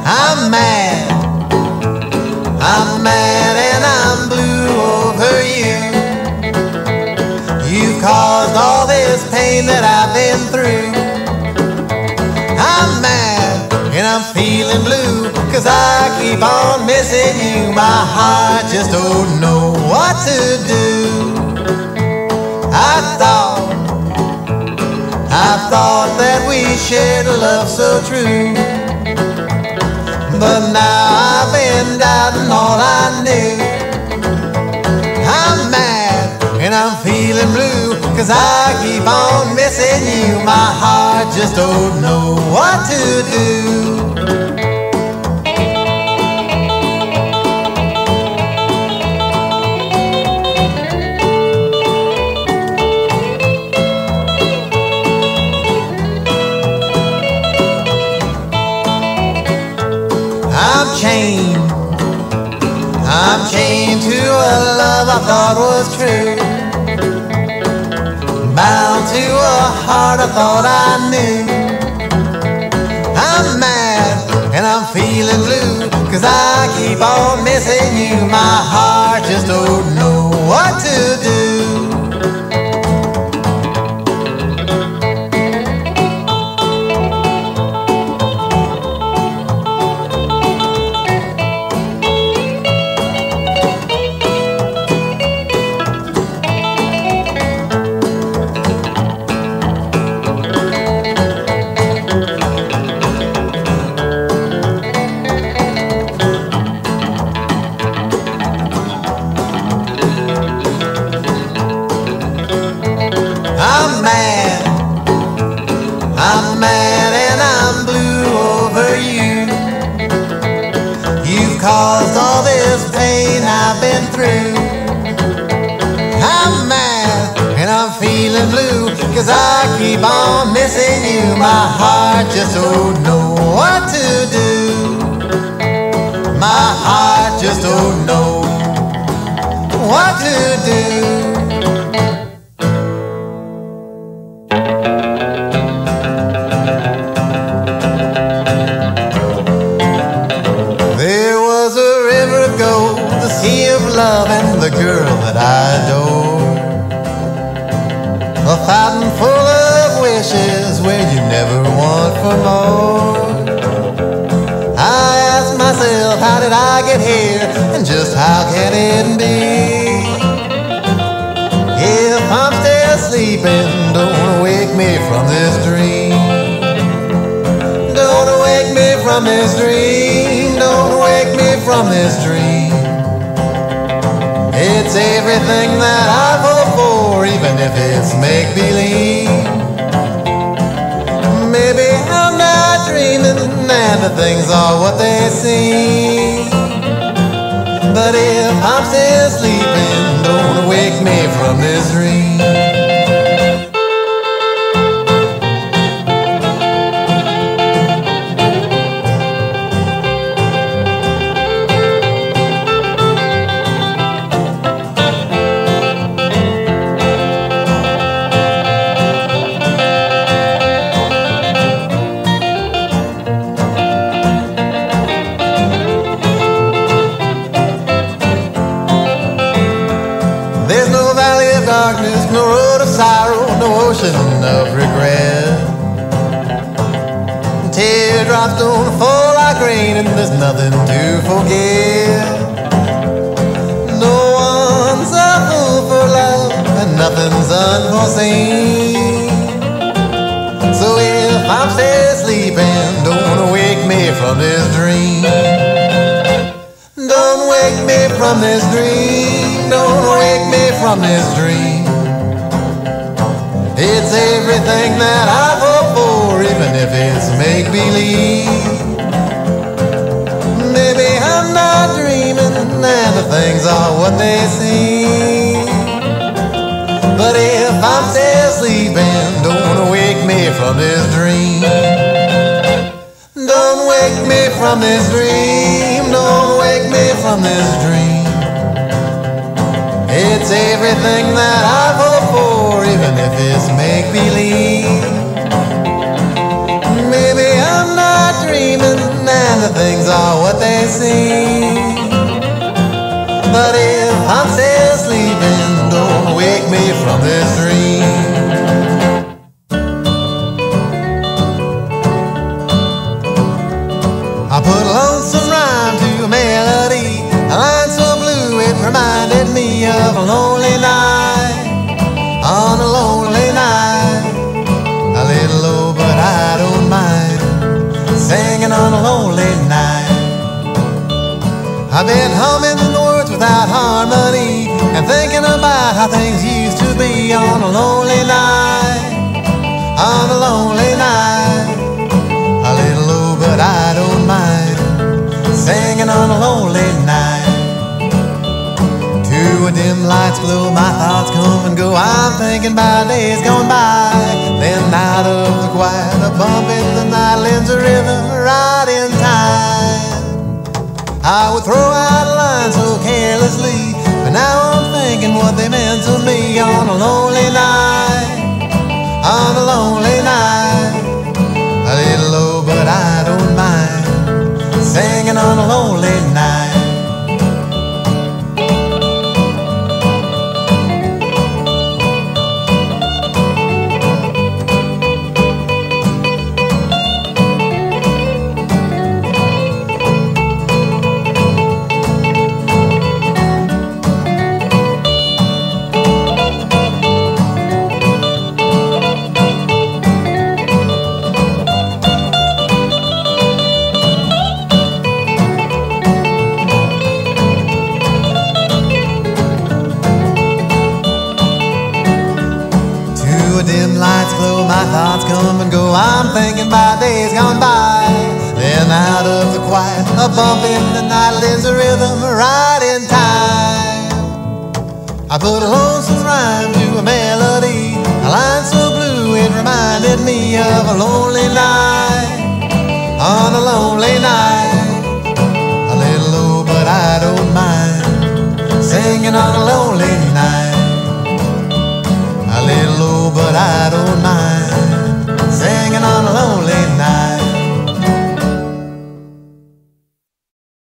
I'm mad, I'm mad and I'm blue over you. You've caused all this pain that I've been through. I'm mad and I'm feeling blue, 'cause I keep on missing you. My heart just don't know what to do. I thought that we shared a love so true, but now I've been doubting all I knew. I'm mad and I'm feeling blue, 'cause I keep on missing you. My heart just don't know what to do. I'm chained to a love I thought was true, bound to a heart I thought I knew. I'm mad and I'm feeling blue, 'cause I keep on missing you. My heart just don't know what to do. I'm mad and I'm blue over you. You've caused all this pain I've been through. I'm mad and I'm feeling blue, 'cause I keep on missing you. My heart just don't know what to do. My heart just don't know what to do. Love and the girl that I adore, a fountain full of wishes where you never want for more. I ask myself, how did I get here, and just how can it be? If I'm still sleeping, don't wake me from this dream. Don't wake me from this dream. Don't wake me from this dream. It's everything that I've hoped for, even if it's make-believe. Maybe I'm not dreaming and the things are what they seem. But if I'm still sleeping, don't wake me from this dream. Darkness, no road of sorrow, no ocean of regret. Teardrops don't fall like rain, and there's nothing to forget. No one's a fool for love, and nothing's unforeseen. So if I'm still sleeping, don't wake me from this dream. Don't wake me from this dream. Don't wake me from this dream. It's everything that I've hoped for, even if it's make-believe. Maybe I'm not dreaming and the things are what they seem. But if I'm still sleeping, don't wake me from this dream. Don't wake me from this dream. Don't wake me from this dream. It's everything that I've hoped for, even if it's make-believe. Maybe I'm not dreaming and the things are what they seem. But if I'm still sleeping, don't wake me from this dream. I put a lonesome rhyme to a melody, a line so blue it reminded me of a lonely night. On a lonely night, a little low but I don't mind, singing on a lonely night. I've been humming the words without harmony and thinking about how things used to be on a lonely night. On a lonely night, a little low but I don't mind, singing on a lonely night. To a dim light's glow, my thoughts come and go. I'm thinking about days gone by. Then out of the quiet, a bump in the night lends a rhythm right in time. I would throw out a line so carelessly, but now I'm thinking what they meant to me on a lonely night. On a lonely night, a little low but I don't mind, singing on a lonely night. Dim lights glow, my thoughts come and go. I'm thinking about days gone by. Then out of the quiet, a bump in the night lends a rhythm right in time. I put a lonesome rhyme to a melody, a line so blue it reminded me of a lonely night. On a lonely night, a little low but I don't mind, singing on a lonely night.